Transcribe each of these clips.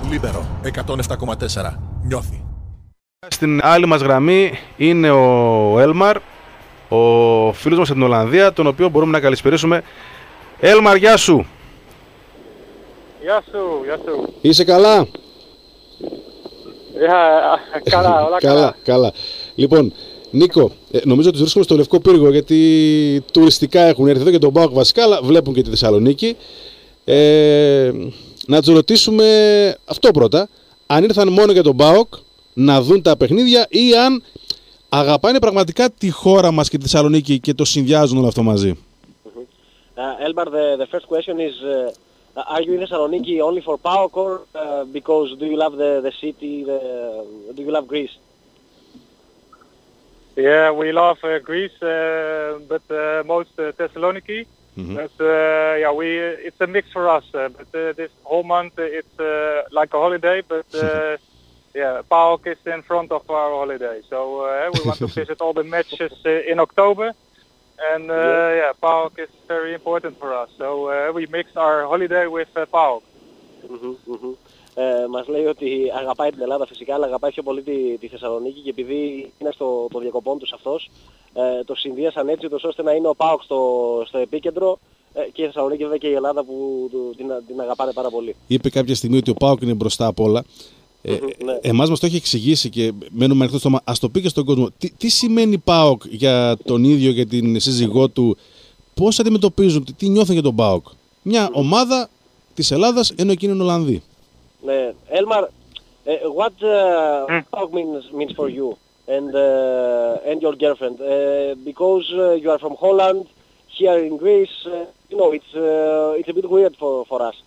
Λίμπερο 107,4. Νιώθει. Στην άλλη μας γραμμή είναι ο Έλμαρ, ο φίλος μας από την Ολλανδία, τον οποίο μπορούμε να καλησπερίσουμε. Έλμαρ, γεια σου. Γεια σου, γεια σου. Είσαι καλά? Καλά, όλα καλά. Λοιπόν, Νίκο, νομίζω ότι βρίσκομαι στο Λευκό Πύργο, γιατί τουριστικά έχουν έρθει εδώ και τον ΠΑΟΚ βασικά, αλλά βλέπουν και τη Θεσσαλονίκη. Να τους ρωτήσουμε αυτό πρώτα, αν ήρθαν μόνο για τον ΠΑΟΚ να δουν τα παιχνίδια ή αν αγαπάνε πραγματικά τη χώρα μας και τη Θεσσαλονίκη και το συνδυάζουν όλο αυτό μαζί. Elmar, the first question is, are you in Thessaloniki only for PAOK or because do you love the city, do you love Greece? Yeah, we love Greece, but most Thessaloniki. But yeah, it's a mix for us. But this whole month it's like a holiday, but yeah, PAOK is in front of our holiday. So we want to visit all the matches in October. And yeah, PAOK is very important for us. So we mix our holiday with PAOK. Μας λέει ότι αγαπάει την Ελλάδα φυσικά, αλλά αγαπάει πιο πολύ τη Θεσσαλονίκη και επειδή είναι στο διακοπών τους αυτός, το συνδύασαν έτσι ώστε να είναι ο ΠΑΟΚ στο επίκεντρο και η Θεσσαλονίκη βέβαια και η Ελλάδα που την αγαπάνε πάρα πολύ. Είπε κάποια στιγμή ότι ο ΠΑΟΚ είναι μπροστά απ' όλα. Ναι. Εμάς μας το έχει εξηγήσει και μένουμε ανοιχτό στόμα. Ας το πει και στον κόσμο. Τι σημαίνει ΠΑΟΚ για τον ίδιο και την σύζυγό του, πώς αντιμετωπίζουν, τι νιώθουν για τον ΠΑΟΚ? Μια ομάδα της Ελλάδας ενώ εκείνοι είναι Ολλανδοί. Ναι. Elmar, what PAOK means for you and your girlfriend? Because you are from Holland, here in Greece, you know, it's a bit weird for us.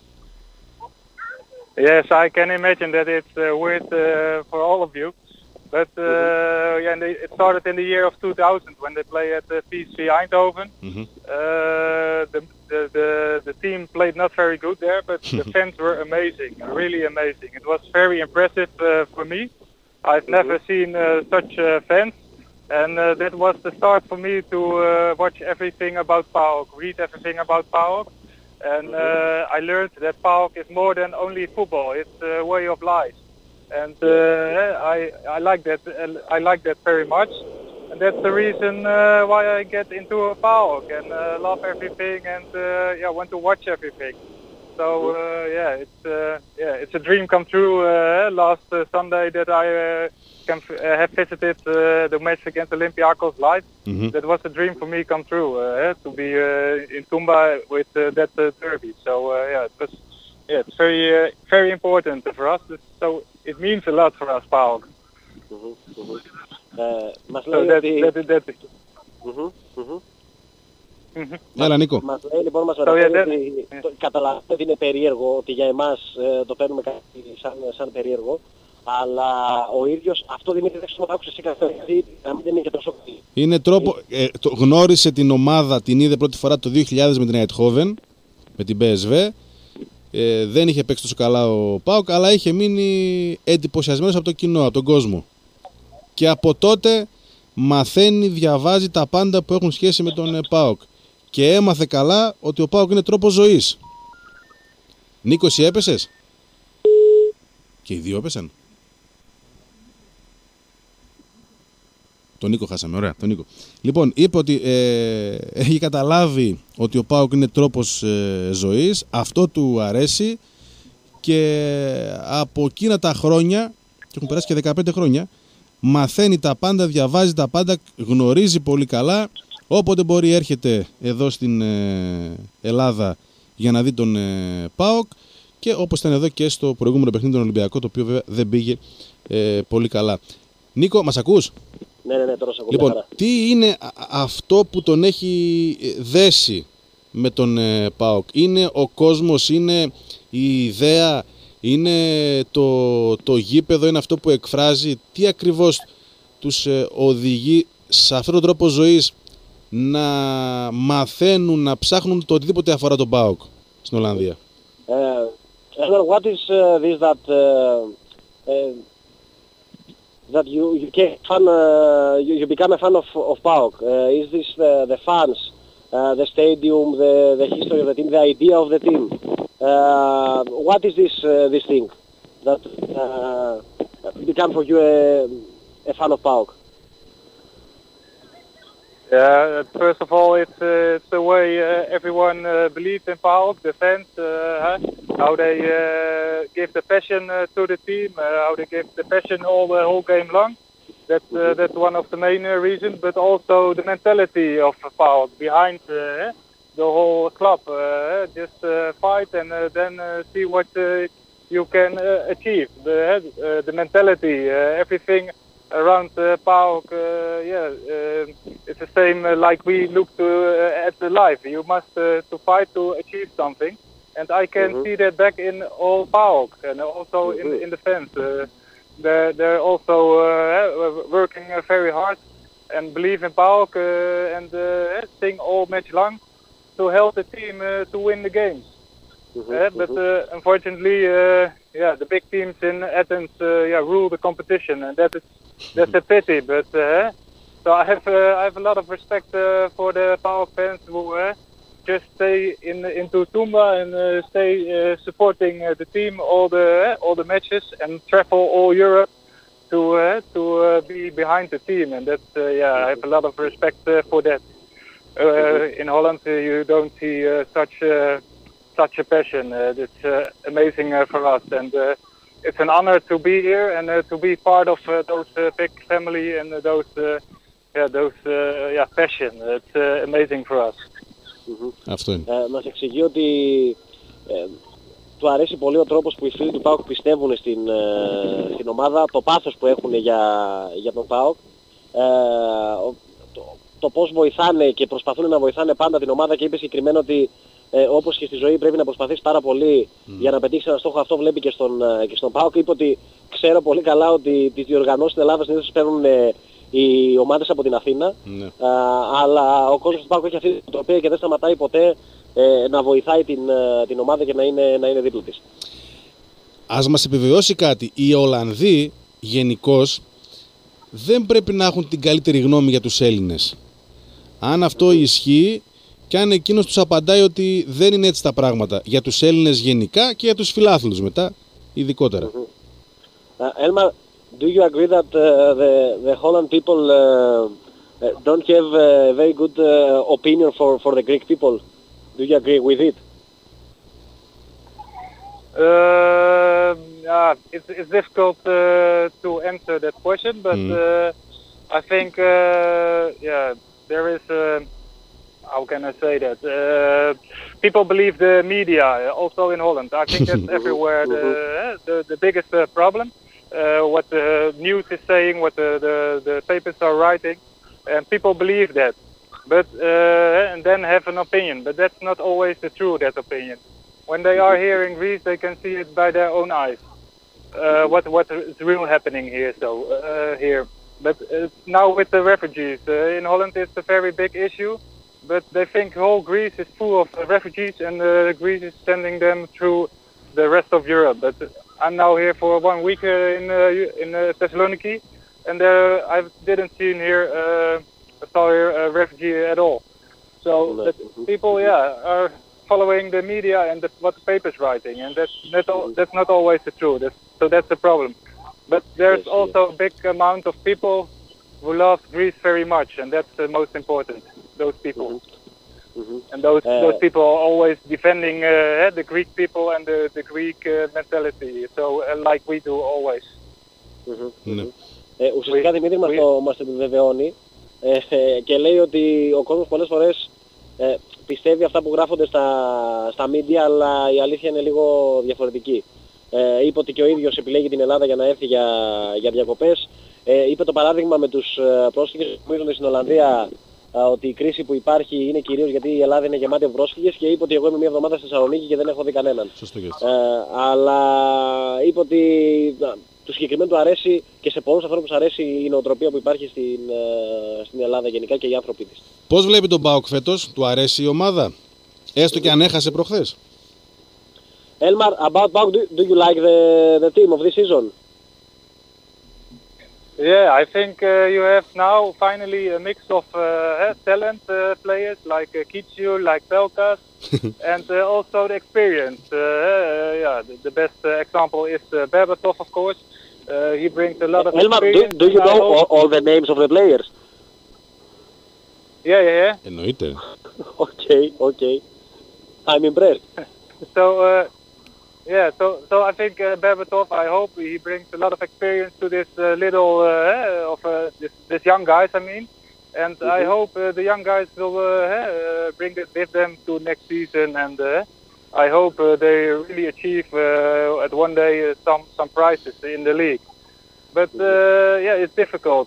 Yes, I can imagine that it's weird for all of you. But yeah, it started in the year of 2000 when they played at PSV Eindhoven. The team played not very good there, but the fans were amazing, really amazing. It was very impressive for me. I've never seen such fans, and that was the start for me to watch everything about PAOK, read everything about PAOK. And I learned that PAOK is more than only football. It's a way of life, and I like that very much. And that's the reason why I get into a PAOK and love everything and want to watch everything. So it's a dream come true. Last Sunday that I have visited the match against Olympiacos live. That was a dream for me come true to be in Tumba with that derby. So it's very important for us. So it means a lot for us, PAOK. Μας λέει Έλα, Νίκο. Μας λέει λοιπόν, μας ρωτάει ότι καταλαβαίνετε ότι είναι περίεργο, ότι για εμάς το παίρνουμε κάτι σαν περίεργο, αλλά ο ίδιος αυτό Δημήτρη δεν ξέρω να άκουσες εσύ καθόλου, γιατί να μην είναι και τόσο πολύ. Είναι τρόπο, γνώρισε την ομάδα, την είδε πρώτη φορά το 2000 με την Αιτχόβεν, με την PSV. Δεν είχε παίξει τόσο καλά ο ΠΑΟΚ, αλλά είχε μείνει εντυπωσιασμένος από το κοινό, από τον κόσμο. Και από τότε μαθαίνει, διαβάζει τα πάντα που έχουν σχέση με τον ΠΑΟΚ. Και έμαθε καλά ότι ο ΠΑΟΚ είναι τρόπος ζωής. Νίκο, εσύ έπεσες? Και οι δύο έπεσαν. Τον Νίκο χάσαμε, ωραία, τον Νίκο. Λοιπόν, είπε ότι έχει καταλάβει ότι ο ΠΑΟΚ είναι τρόπος ζωής, αυτό του αρέσει και από εκείνα τα χρόνια, και έχουν περάσει και 15 χρόνια, μαθαίνει τα πάντα, διαβάζει τα πάντα, γνωρίζει πολύ καλά. Όποτε μπορεί έρχεται εδώ στην Ελλάδα για να δει τον ΠΑΟΚ και όπως ήταν εδώ και στο προηγούμενο παιχνίδι τον Ολυμπιακό, το οποίο βέβαια δεν πήγε πολύ καλά. Νίκο, μας ακούς? Ναι, τώρα σε ακούω. Λοιπόν, τι είναι αυτό που τον έχει δέσει με τον ΠΑΟΚ? Είναι ο κόσμος, είναι η ιδέα, είναι το γήπεδο, είναι αυτό που εκφράζει? Τι ακριβώς τους οδηγεί σε αυτόν τον τρόπο ζωής να μαθαίνουν, να ψάχνουν το οτιδήποτε αφορά τον ΠΑΟΚ στην Ολλανδία? What is this that you become a fan of PAOK? Is this the fans, the stadium, the history of the team, the idea of the team? What is this thing? that become for you a fan of PAOK? Yeah, first of all, it's the way everyone believes in PAOK, the fans, how they give the passion to the team, how they give the passion the whole game long. That's one of the main reasons, but also the mentality of PAOK behind the whole club. Just fight and then see what you can achieve. The mentality, everything around PAOK, it's the same like we look to at the life. You must to fight to achieve something, and I can see that back in all PAOK and also in the fans. They're also working very hard and believe in PAOK and sing all match long to help the team to win the games. But unfortunately, the big teams in Athens rule the competition, and that's a pity. But so I have a lot of respect for the PAOK fans who just stay into Tumba and stay supporting the team all the matches and travel all Europe to be behind the team, and that's I have a lot of respect for that. In Holland, you don't see such a passion. It's amazing for us, and it's an honor to be here and to be part of those big family and those passion. It's amazing for us. Αυτό είναι. Μας εξηγεί ότι του αρέσει πολύ ο τρόπος που οι φίλοι του ΠΑΟΚ πιστεύουν στην ομάδα, το πάθος που έχουν για τον ΠΑΟΚ, το πώς βοηθάνε και προσπαθούν να βοηθάνε πάντα την ομάδα, και είπε συγκεκριμένα ότι όπως και στη ζωή πρέπει να προσπαθείς πάρα πολύ για να πετύχεις ένα στόχο. Αυτό βλέπει και στον ΠΑΟΚ. Είπε ότι ξέρω πολύ καλά ότι τις διοργανώσεις της Ελλάδας συνήθως παίρνουν οι ομάδες από την Αθήνα, αλλά ο κόσμος του ΠΑΟΚ έχει αυτή την οτροπία και δεν σταματάει ποτέ να βοηθάει την ομάδα και να είναι δίπλα της. Ας μας επιβεβαιώσει κάτι. Οι Ολλανδοί γενικώς δεν πρέπει να έχουν την καλύτερη γνώμη για τους Έλληνες. Αν αυτό ισχύει και αν εκείνος τους απαντάει ότι δεν είναι έτσι τα πράγματα για τους Έλληνες γενικά και για τους φιλάθλους μετά ειδικότερα. Elmar, do you agree that the Holland people don't have a very good opinion for the Greek people? Do you agree with it? It's difficult to answer that question, but I think there is how can I say that? People believe the media also in Holland. I think that's everywhere the biggest problem. What the news is saying, what the papers are writing, and people believe that. But and then have an opinion, but that's not always the true, that opinion. When they are here in Greece, they can see it by their own eyes. What is real happening here? Here, but now with the refugees in Holland, it's a very big issue. But they think whole Greece is full of refugees, and Greece is sending them through the rest of Europe. But I'm now here for 1 week in Thessaloniki, and I didn't see here a refugee at all. So people, are following the media and what the paper's writing, and that's not always the truth. So that's the problem. But there's also a big amount of people who love Greece very much, and that's the most important. Those people, and those people are always defending the Greek people and the Greek mentality. So like we do always. Ουσιαστικά Δημήτρη μας το επιβεβαιώνει και λέει ότι ο κόσμος πολλές φορές πιστεύει αυτά που γράφονται στα media, αλλά η αλήθεια είναι λίγο διαφορετική. Είπε ότι και ο ίδιος επιλέγει την Ελλάδα για να έρθει για διακοπές. Είπε το παράδειγμα με τους πρόσφυγες που μείνονται στην Ολλανδία, ότι η κρίση που υπάρχει είναι κυρίως γιατί η Ελλάδα είναι γεμάτη από πρόσφυγες, και είπε ότι εγώ είμαι μια εβδομάδα στη Θεσσαλονίκη και δεν έχω δει κανέναν. Αλλά είπε ότι του συγκεκριμένου του αρέσει, και σε πολλούς ανθρώπους αρέσει η νοοτροπία που υπάρχει στην Ελλάδα γενικά και οι άνθρωποι της. Πώς βλέπει τον ΠΑΟΚ φέτος, του αρέσει η ομάδα, έστω και αν έχασε προχθές? Elmar, about PAOK, do you like the team of this season? Yeah, I think you have now finally a mix of talent players like Kichu, like Pelkas, and also the experience. The best example is Berbatov, of course. He brings a lot of Elmar, experience. do you know all the names of the players? Yeah. Εννοείται. Okay. I'm impressed. So I think Berbatov, I hope he brings a lot of experience to this this young guys, I mean. And I hope the young guys will bring it with them to next season, and I hope they really achieve at one day some prizes in the league. But it's difficult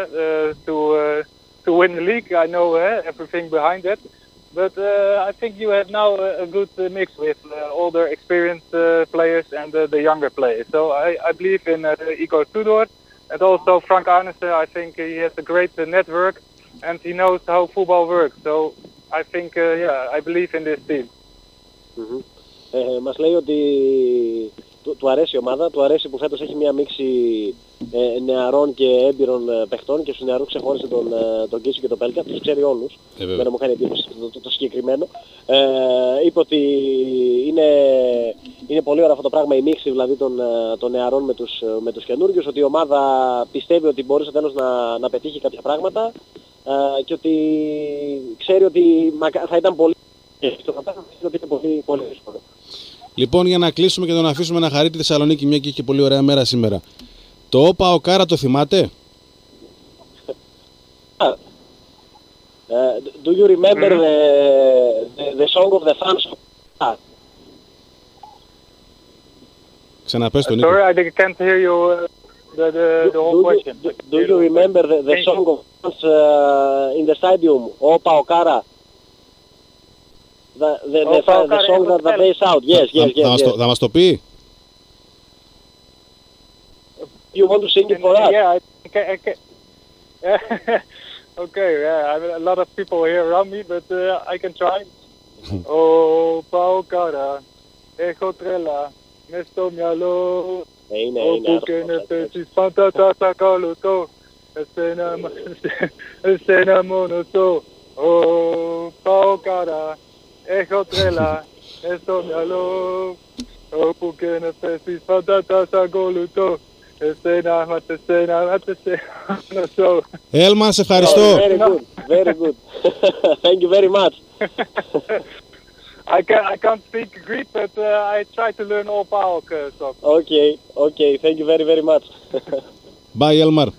to win the league. I know everything behind it. But I think you have now a good mix with older experienced players and the younger players. So I believe in Igor Tudor and also Frank Arnissen. I think he has a great network and he knows how football works. So I think, I believe in this team. Μας λέει ότι του αρέσει η ομάδα, του αρέσει που φέτος έχει μια μίξη νεαρών και έμπειρων παιχτών και στους νεαρούς ξεχώρισε τον Κίτσο και τον Πέλκα, τους ξέρει όλους, δεν μου κάνει εντύπωση το συγκεκριμένο. Είπε ότι είναι πολύ ωραίο αυτό το πράγμα, η μίξη δηλαδή των νεαρών με τους καινούργιους, ότι η ομάδα πιστεύει ότι μπορεί στο τέλος να πετύχει κάποια πράγματα και ότι ξέρει ότι θα ήταν πολύ πολύ δύσκολο. Λοιπόν, για να κλείσουμε και να τον αφήσουμε να χαρεί τη Θεσσαλονίκη, μια και είχε πολύ ωραία μέρα σήμερα. Το Όπα ο Κάρα το θυμάται? Do you remember the song of the fans? Ξαναπες τον Νίκο. Sorry, I can't hear you the whole question. Do you remember the song of fans in the stadium? Όπα ο Κάρα. The song that they shout. Yes. Θα μας το πει? You want to sing it for us? Yeah, I can. Okay, I mean, a lot of people here around me, but I can try. Oh, πάω κάρα, έχω τρέλα, μες στο μυαλό. Όπου και να πέσεις πάντα θα κάνω το. Εσένα μόνο το. Oh, πάω κάρα, έχω τρέλα, μες στο μυαλό. Όπου και να πέσεις πάντα θα ακολουθώ. Εσένα. Έλμαν, σε ευχαριστώ. Very good. Thank you very much. I can't speak Greek, but I try to learn all PAOK stuff. Okay. Thank you very much. Bye, Elmar.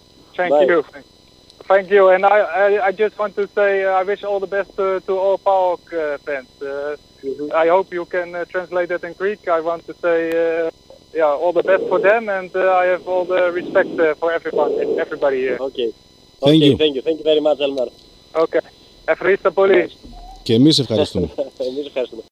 Thank you. And I just want to say I wish all the best to all PAOK fans. I hope you can translate that in Greek. I want to say all the best for them, and I have all the respect for everybody here. Okay. Thank you. Thank you very much, Elmar. Okay. Ευχαριστώ πολύ. Και εμείς ευχαριστούμε. Εμείς ευχαριστούμε.